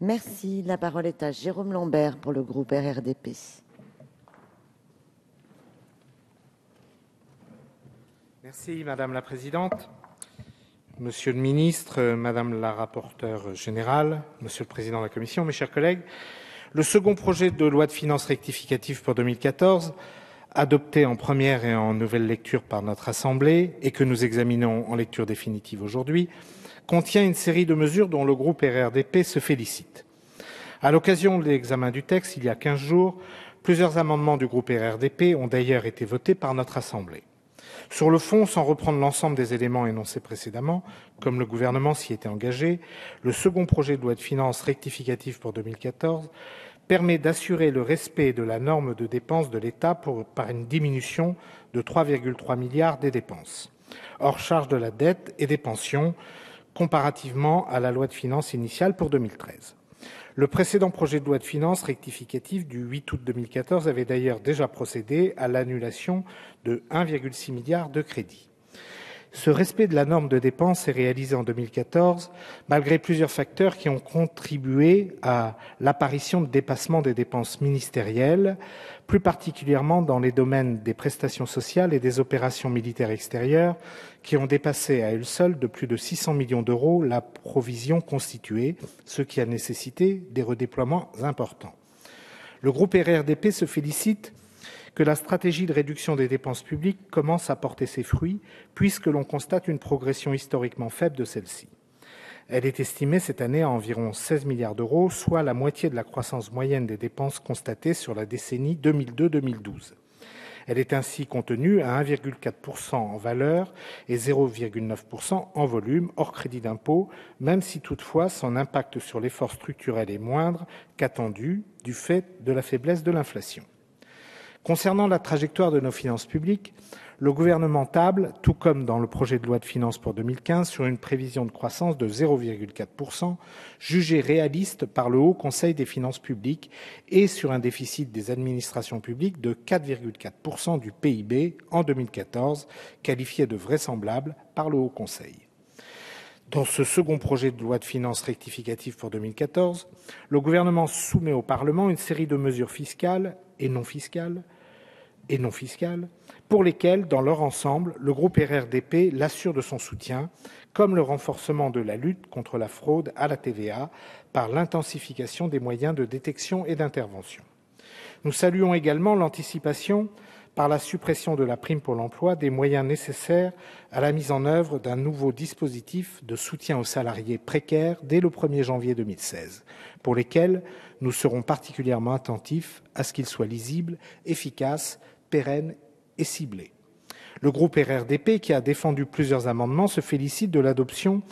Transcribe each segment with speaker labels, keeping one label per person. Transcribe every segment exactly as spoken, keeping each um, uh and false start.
Speaker 1: Merci. La parole est à Jérôme Lambert pour le groupe R R D P.
Speaker 2: Merci Madame la Présidente. Monsieur le Ministre, Madame la Rapporteure Générale, Monsieur le Président de la Commission, mes chers collègues, le second projet de loi de finances rectificative pour deux mille quatorze, adopté en première et en nouvelle lecture par notre Assemblée et que nous examinons en lecture définitive aujourd'hui, contient une série de mesures dont le groupe R R D P se félicite. À l'occasion de l'examen du texte, il y a quinze jours, plusieurs amendements du groupe R R D P ont d'ailleurs été votés par notre Assemblée. Sur le fond, sans reprendre l'ensemble des éléments énoncés précédemment, comme le gouvernement s'y était engagé, le second projet de loi de finances rectificative pour deux mille quatorze permet d'assurer le respect de la norme de dépenses de l'État pour, par une diminution de trois virgule trois milliards des dépenses, hors charge de la dette et des pensions, comparativement à la loi de finances initiale pour deux mille treize. Le précédent projet de loi de finances rectificative du huit août deux mille quatorze avait d'ailleurs déjà procédé à l'annulation de un virgule six milliard de crédits. Ce respect de la norme de dépenses est réalisé en deux mille quatorze, malgré plusieurs facteurs qui ont contribué à l'apparition de dépassements des dépenses ministérielles, plus particulièrement dans les domaines des prestations sociales et des opérations militaires extérieures, qui ont dépassé à elles seules de plus de six cents millions d'euros la provision constituée, ce qui a nécessité des redéploiements importants. Le groupe R R D P se félicite que la stratégie de réduction des dépenses publiques commence à porter ses fruits, puisque l'on constate une progression historiquement faible de celle-ci. Elle est estimée cette année à environ seize milliards d'euros, soit la moitié de la croissance moyenne des dépenses constatées sur la décennie deux mille deux deux mille douze. Elle est ainsi contenue à un virgule quatre pour cent en valeur et zéro virgule neuf pour cent en volume, hors crédit d'impôt, même si toutefois son impact sur l'effort structurel est moindre qu'attendu du fait de la faiblesse de l'inflation. Concernant la trajectoire de nos finances publiques, le gouvernement table, tout comme dans le projet de loi de finances pour deux mille quinze, sur une prévision de croissance de zéro virgule quatre pour cent, jugée réaliste par le Haut Conseil des finances publiques, et sur un déficit des administrations publiques de quatre virgule quatre pour cent du P I B en deux mille quatorze, qualifié de vraisemblable par le Haut Conseil. Dans ce second projet de loi de finances rectificative pour deux mille quatorze, le gouvernement soumet au Parlement une série de mesures fiscales et non fiscales, et non fiscales, pour lesquelles, dans leur ensemble, le groupe R R D P l'assure de son soutien, comme le renforcement de la lutte contre la fraude à la T V A par l'intensification des moyens de détection et d'intervention. Nous saluons également l'anticipation, par la suppression de la prime pour l'emploi, des moyens nécessaires à la mise en œuvre d'un nouveau dispositif de soutien aux salariés précaires dès le premier janvier deux mille seize, pour lesquels nous serons particulièrement attentifs à ce qu'ils soient lisibles, efficaces, pérennes et ciblés. Le groupe R R D P, qui a défendu plusieurs amendements, se félicite de l'adoption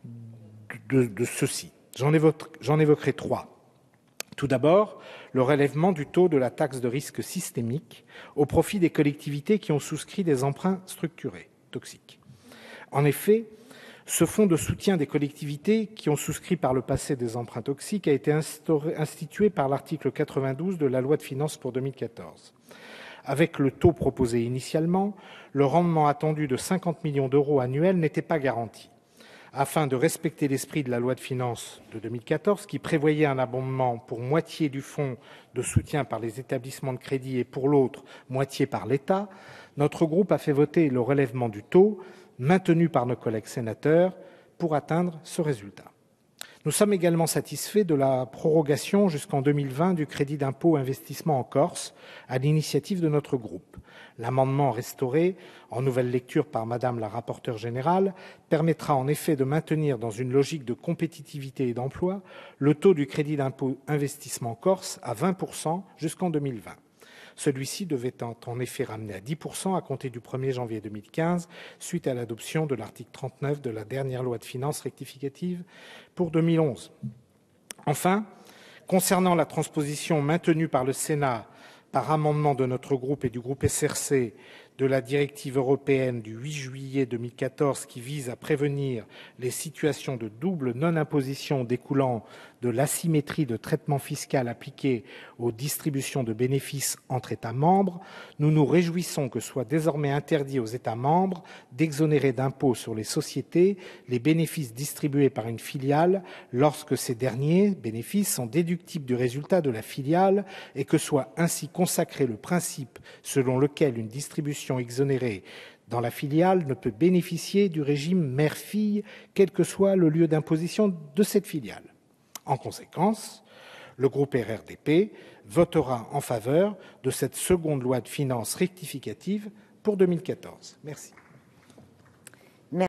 Speaker 2: de, de ceux-ci. J'en évoquerai, j'en évoquerai trois. Tout d'abord, le relèvement du taux de la taxe de risque systémique au profit des collectivités qui ont souscrit des emprunts structurés toxiques. En effet, ce fonds de soutien des collectivités qui ont souscrit par le passé des emprunts toxiques a été instauré, institué par l'article quatre-vingt-douze de la loi de finances pour deux mille quatorze. Avec le taux proposé initialement, le rendement attendu de cinquante millions d'euros annuels n'était pas garanti. Afin de respecter l'esprit de la loi de finances de deux mille quatorze, qui prévoyait un abondement pour moitié du fonds de soutien par les établissements de crédit et pour l'autre moitié par l'État, notre groupe a fait voter le relèvement du taux, maintenu par nos collègues sénateurs, pour atteindre ce résultat. Nous sommes également satisfaits de la prorogation jusqu'en deux mille vingt du crédit d'impôt investissement en Corse, à l'initiative de notre groupe. L'amendement restauré en nouvelle lecture par Madame la rapporteure générale permettra en effet de maintenir dans une logique de compétitivité et d'emploi le taux du crédit d'impôt investissement Corse à vingt pour cent jusqu'en deux mille vingt. Celui-ci devait être en effet ramené à dix pour cent à compter du premier janvier deux mille quinze, suite à l'adoption de l'article trente-neuf de la dernière loi de finances rectificative pour deux mille onze. Enfin, concernant la transposition maintenue par le Sénat par amendement de notre groupe et du groupe S R C de la directive européenne du huit juillet deux mille quatorze qui vise à prévenir les situations de double non-imposition découlant de l'asymétrie de traitement fiscal appliquée aux distributions de bénéfices entre États membres, nous nous réjouissons que soit désormais interdit aux États membres d'exonérer d'impôt sur les sociétés les bénéfices distribués par une filiale lorsque ces derniers bénéfices sont déductibles du résultat de la filiale et que soit ainsi consacré le principe selon lequel une distribution exonérée dans la filiale ne peut bénéficier du régime mère-fille, quel que soit le lieu d'imposition de cette filiale. En conséquence, le groupe R R D P votera en faveur de cette seconde loi de finances rectificative pour deux mille quatorze. Merci.